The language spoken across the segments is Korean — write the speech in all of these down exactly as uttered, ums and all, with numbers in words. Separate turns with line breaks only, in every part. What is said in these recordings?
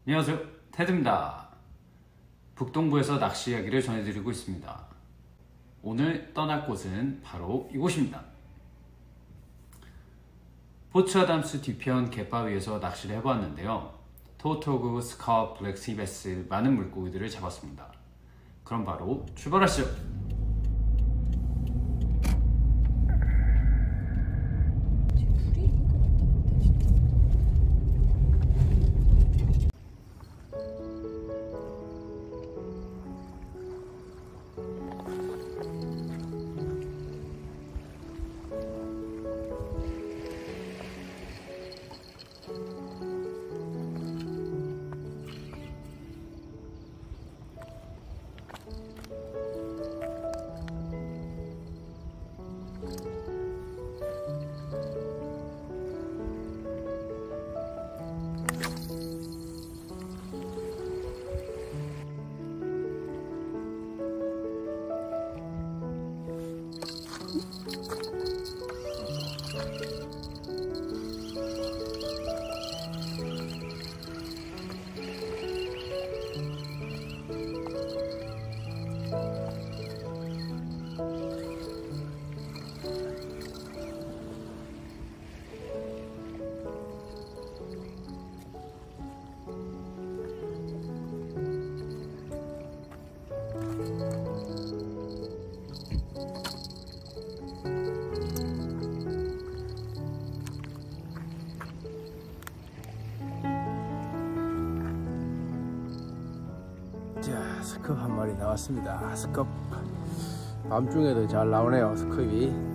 안녕하세요, 테드입니다. 북동부에서 낚시 이야기를 전해드리고 있습니다. 오늘 떠날 곳은 바로 이곳입니다. 포츠 아담스 뒤편 갯바위에서 낚시를 해보았는데요. 토토그, 스컵, 블랙시 베스 많은 물고기들을 잡았습니다. 그럼 바로 출발하시죠.
자, 스컵 한 마리 나왔습니다. 스컵 밤중에도 잘 나오네요. 스컵이.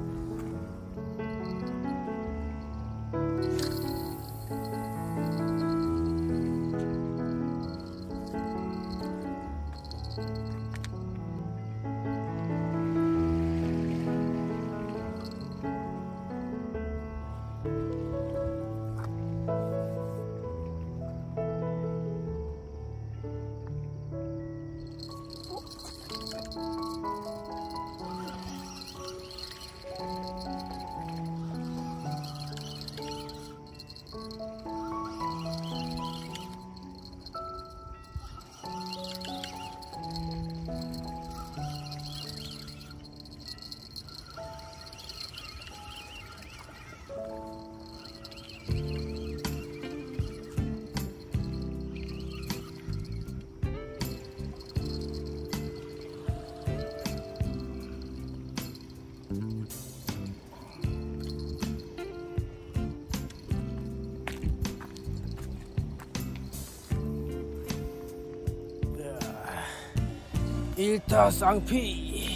일타 쌍피.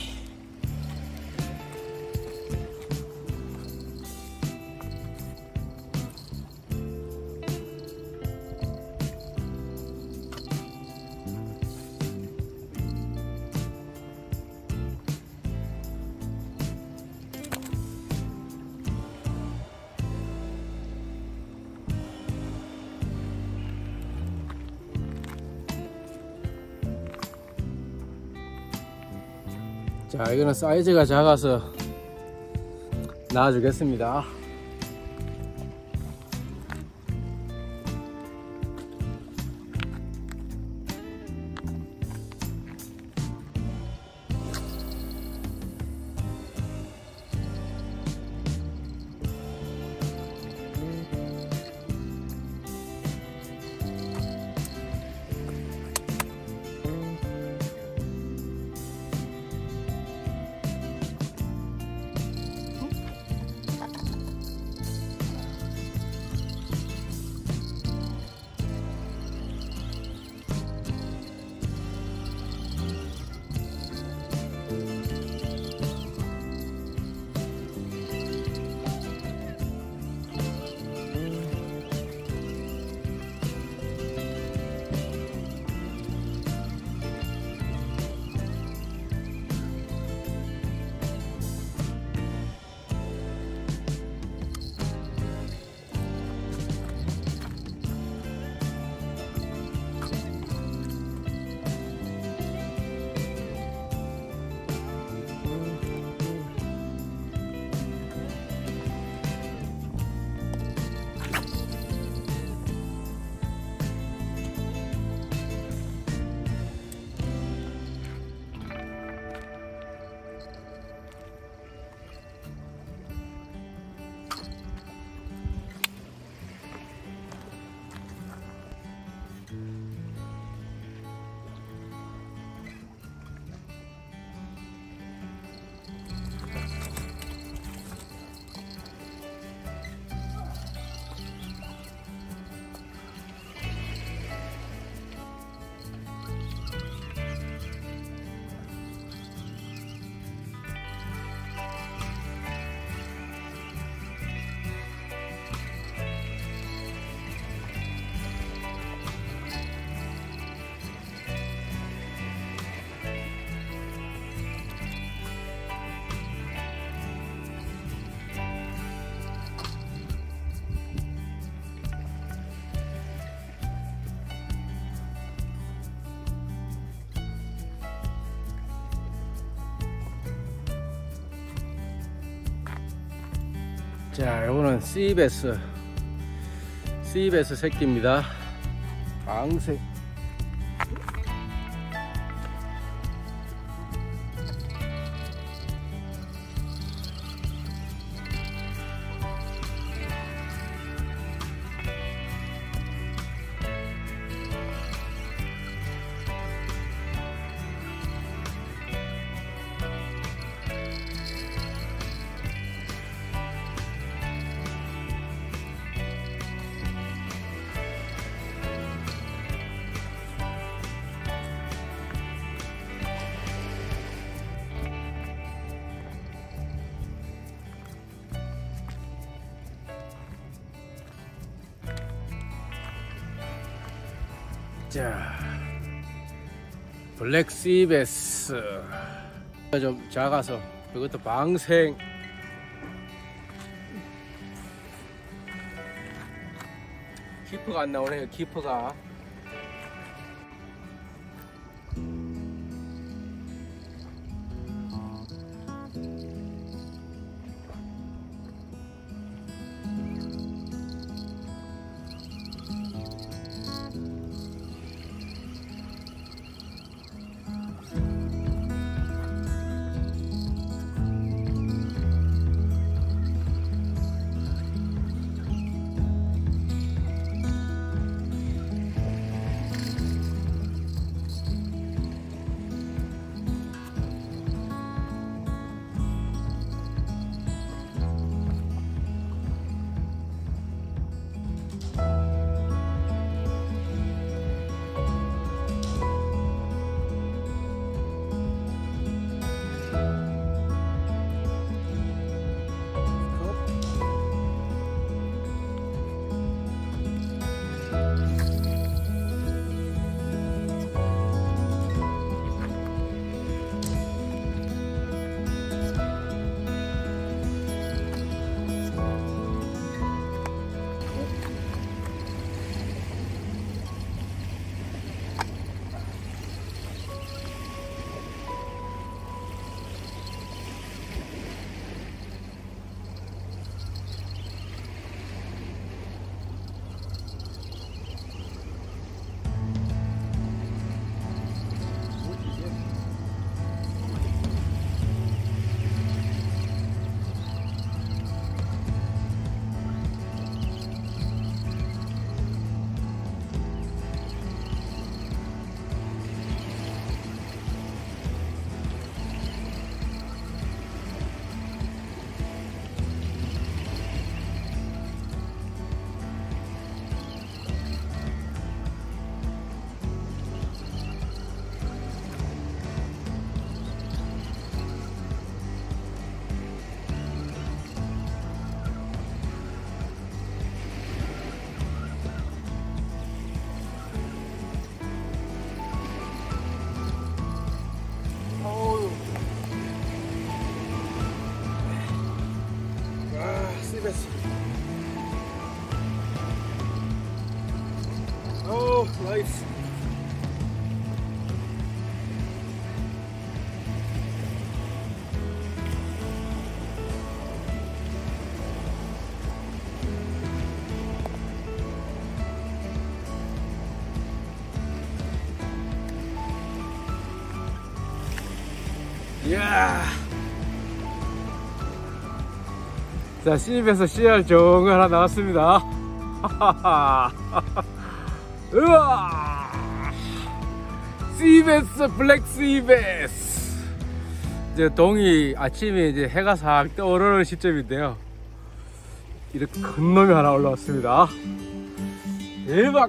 자, 이거는 사이즈가 작아서 놔주겠습니다. 자, 요거는 씨베스 씨베스 새끼입니다. 방생. 자, 블랙 씨베스 좀 작아서 이것도 방생. 키퍼가 안 나오네요. 키퍼가. 오, 나이스. 이야. 자, 씨입에서 씨알 좋은 거 하나 나왔습니다. 으아! 씨베스, 블랙 씨베스. 이제 동이 아침에 이제 해가 싹 떠오르는 시점인데요. 이렇게 큰 놈이 하나 올라왔습니다. 대박!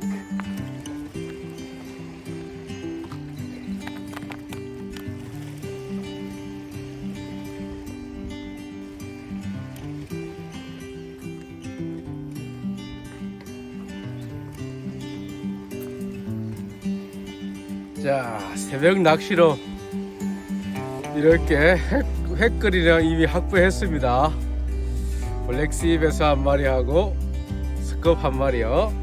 자, 새벽 낚시로 이렇게 획, 획거리랑 이미 확보했습니다. 블랙씨베스 한 마리하고 스컵 한 마리요.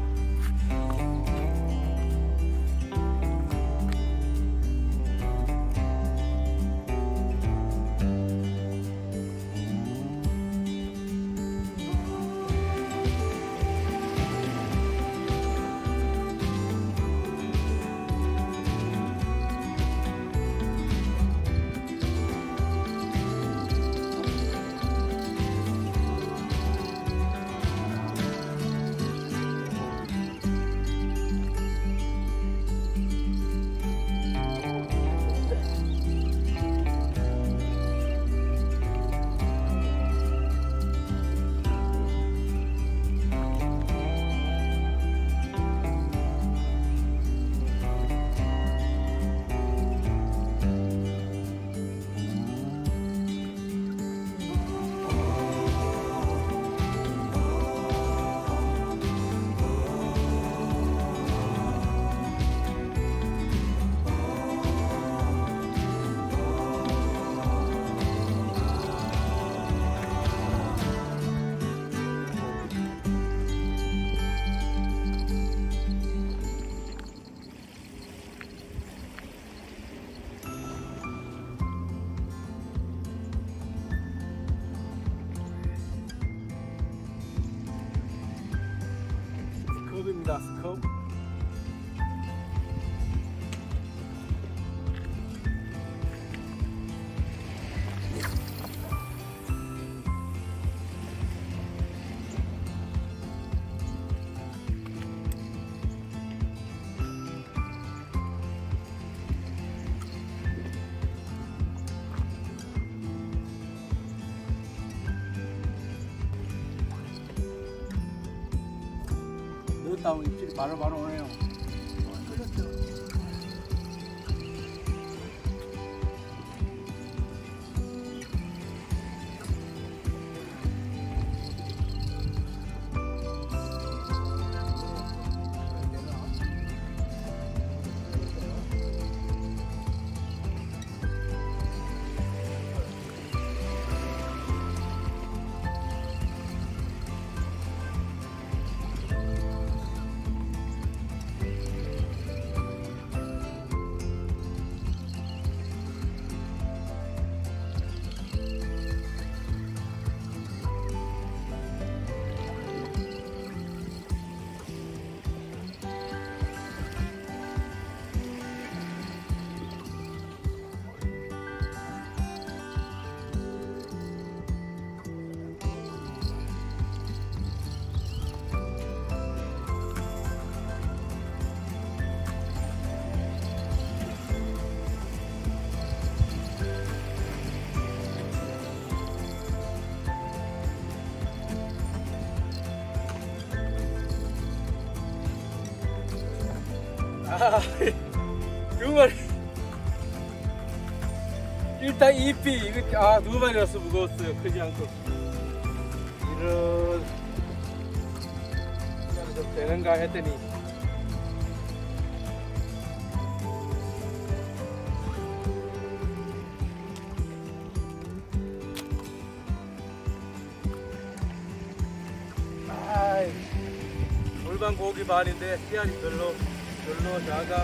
하면 입질이 바로 바로 오네요.
그렇죠.
아, 두 마리. 일단 이피 이거 아 두 마리라서 무거웠어요. 크지 않고. 이런 좀 되는가 했더니 아이 골반 고기 반인데 씨알이 별로 별로 작아.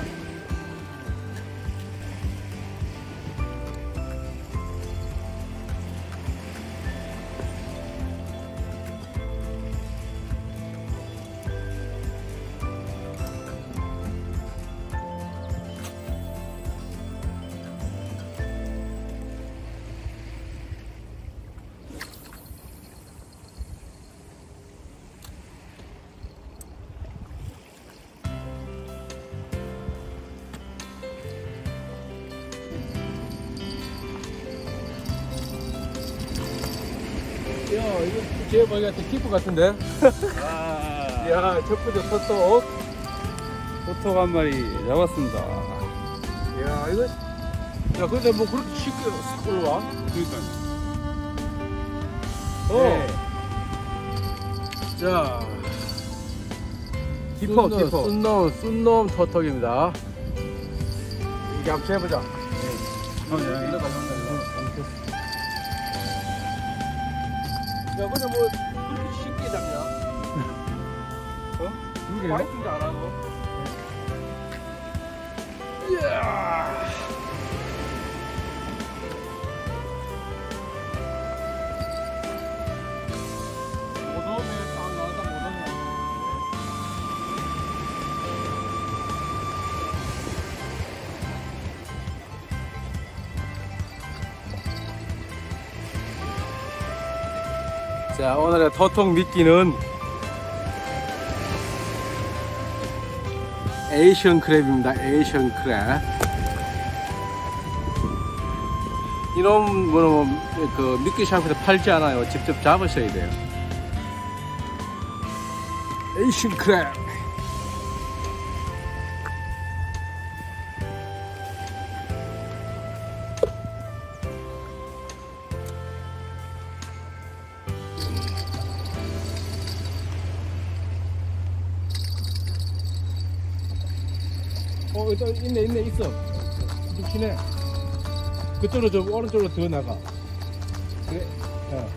야, 이거 제 보기한테 키프 같은데? 아. 야, 첫 번째 토톡. 토톡 한 마리 잡았습니다. 야, 이거. 야, 근데 뭐 그렇게 쉽게 싹 올라와?
그러니까.
어. 네. 자. 키퍼, 키퍼. 쏜놈, 쏜놈 토톡입니다. 이게 한번 해보자. 네.
어, 야, 이거
야, 근데 뭐 그렇게 쉽게 잡냐? 어?
그러게요.
파이팅도 안 하고. 이야. 못 오네. 아, 나다 못 오네. 자, 오늘의 토톡 미끼는 에이션 크랩입니다. 에이션 크랩. 이런 뭐는 그 미끼 샵에서 팔지 않아요. 직접 잡으셔야 돼요. 에이션 크랩. 어, 있다, 있네, 있네, 있어. 좀 치네. 그쪽으로 좀, 오른쪽으로 더 나가. 그래, 어.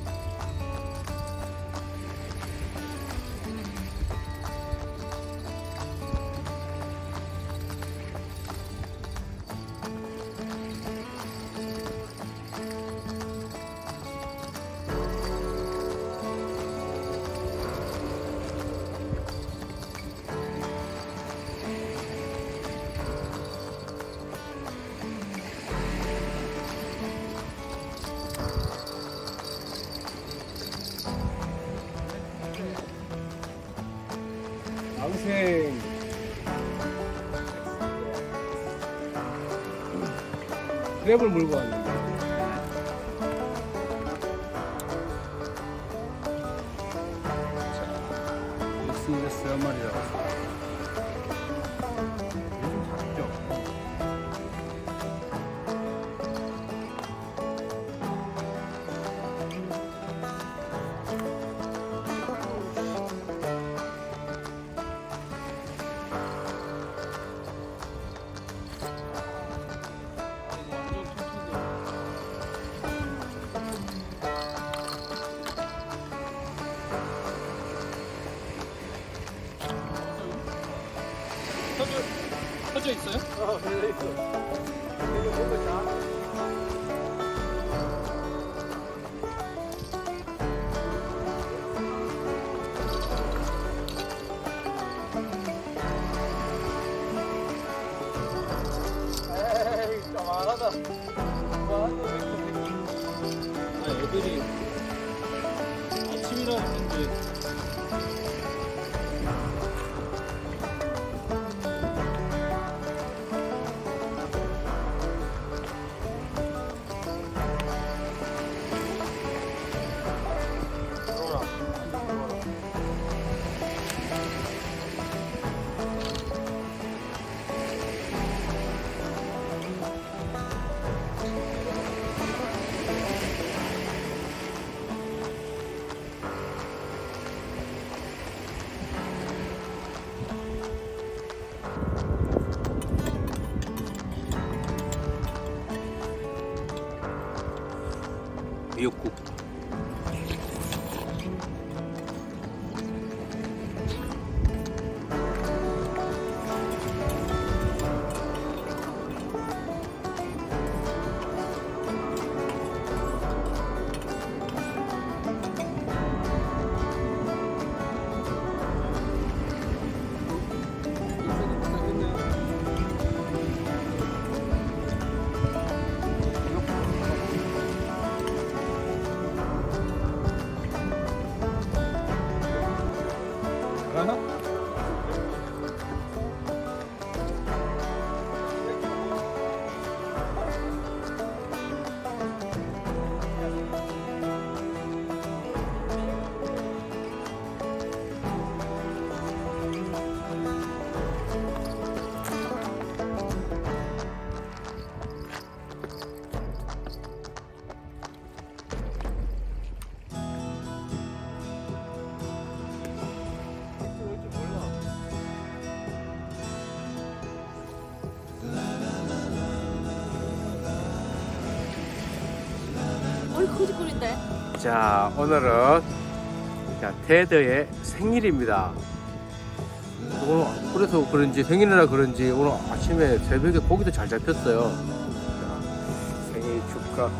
앙생. 그랩을 물고 왔네. 자, 됐습니다. 한 마리 잡았어요. 요즘 작죠?
터져 있어요?
어, 그래 있어. 이거 먹었자. 에이, 까마하다.
아, 애들이 아침이라 그런지
미역국.
거짓골인데.
자, 오늘은 자, 테드의 생일입니다. 오늘 그래서 그런지 생일이라 그런지 오늘 아침에 새벽에 고기도 잘 잡혔어요. 자, 생일 축하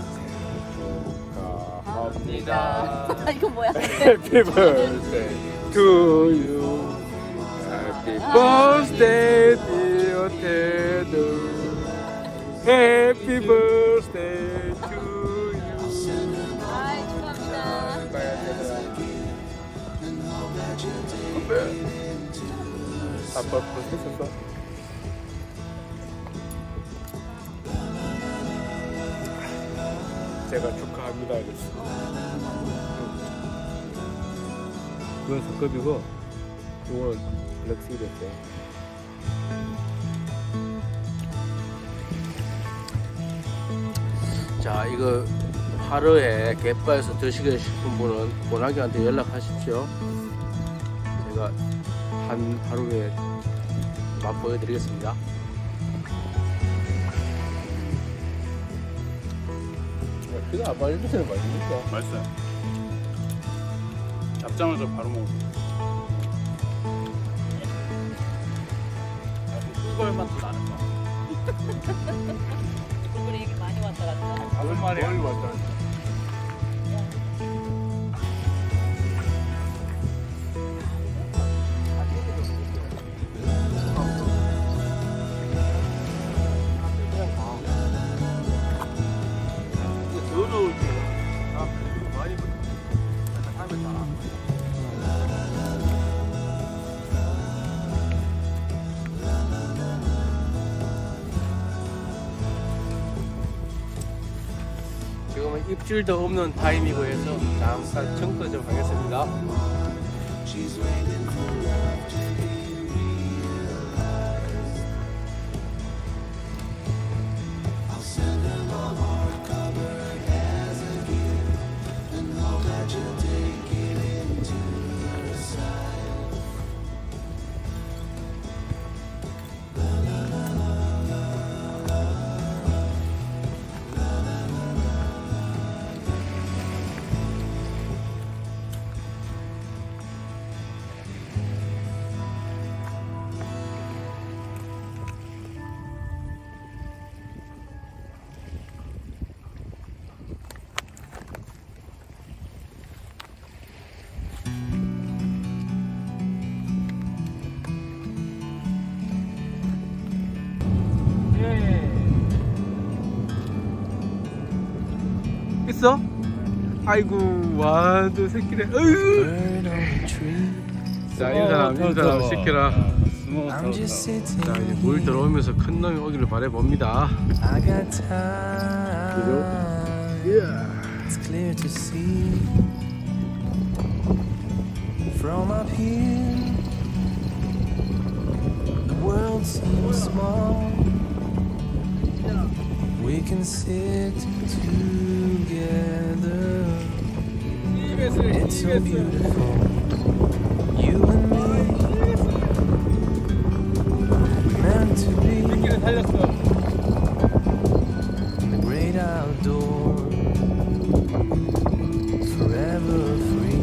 축하합니다.
이거 뭐야?
Happy birthday to you. Happy birthday dear 테드. Happy birthday to you.
아이, 축하합니다.
아빠 벌써 했었어? 제가 축하합니다 이랬어. 그건 스컵이고 이건 블랙스이드였대. 자, 이거 하루에 갯바에서 드시고 싶은 분은 모나기한테 연락하십시오. 제가 한 하루에 맛보여 드리겠습니다. 그거 아빠 일부터는 맛있니까?
맛있어요. 잡자마자 바로 먹어. 꿀벌 맛도 나는 거.
꿀벌이 얘기 많이 왔다 갔다.
다섯 마리
멀리 왔다. 지금은 입질도 없는 타임이고 해서 잠깐 청소 좀 하겠습니다. 있어? 아이고 완전 새끼네. 으유. 자 인사람 인사람 시켜라. 자 이제 물 들어오면서 큰 놈이 오기를 바라봅니다. 그죠?
It's clear to see from up here. The world seems small. We can sit together. It's so beautiful. You and me, meant to be in the great outdoors, forever free.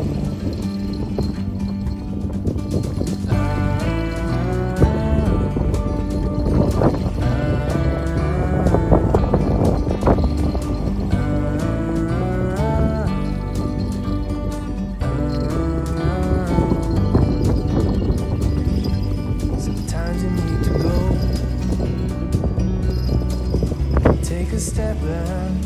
A step back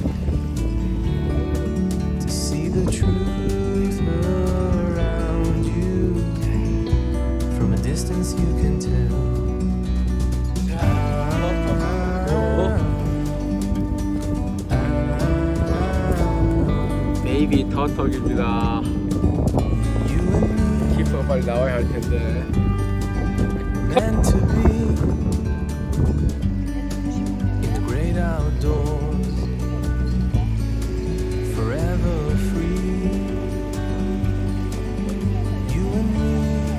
to see the truth around you. From a distance you can tell.
베이비 터톡입니다. 키퍼 빨리 나와야 할 텐데.
Meant to be in the great outdoors, forever free. You and me,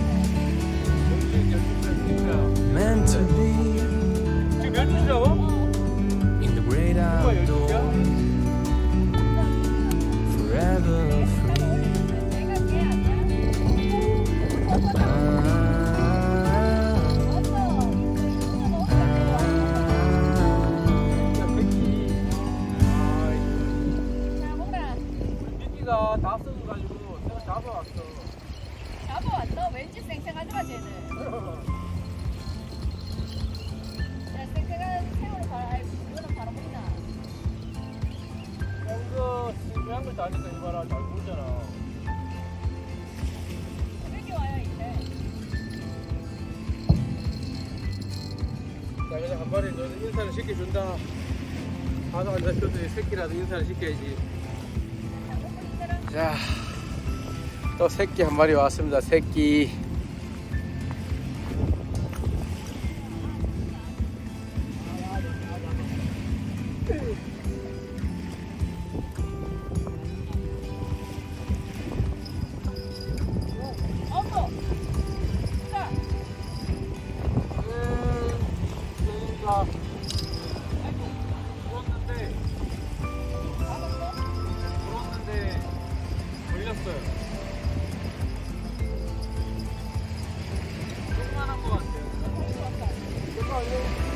meant to be in the great outdoors, forever free.
다 썩어가지고 내가 잡아왔어.
잡아왔어? 왠지 쌩쌩하더라 쟤는. 야 쌩쌩한 새우를 바라, 아이 이거는 바로 보이나?
야 이거 중요한 걸 다니까 이봐라 잘 보이잖아.
여기 와요 이제.
자 그냥 한 마리 너는 인사를 시켜준다. 바다 앉았어도 새끼라도 인사를 시켜야지. 자, 또 새끼 한 마리 왔습니다. 새끼.
어머. 자.
음, 그러니까 불었는데, 불었는데 걸렸어요. 조그만한 것 같아요. 조그만요?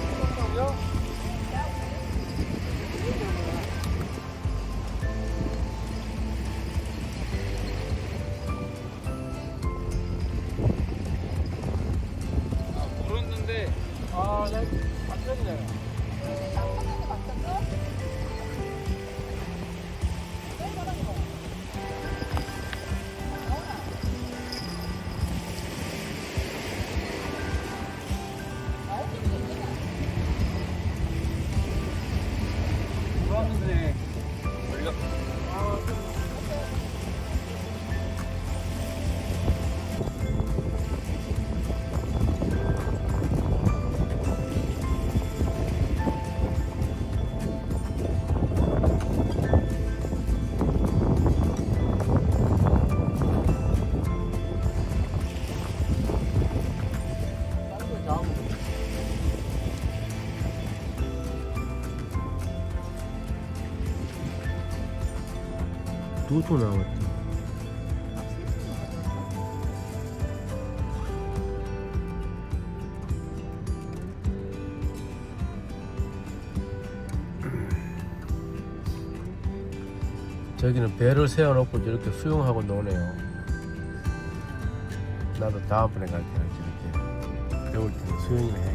아, 불었는데, 아, 나 맞췄네. 불었는데 걸렸어. 두도 나왔다. 저기는 배를 세워놓고 이렇게 수영하고 노네요. 나도 다음번에 갈 때는 저렇게 겨울 때는 수영을 해.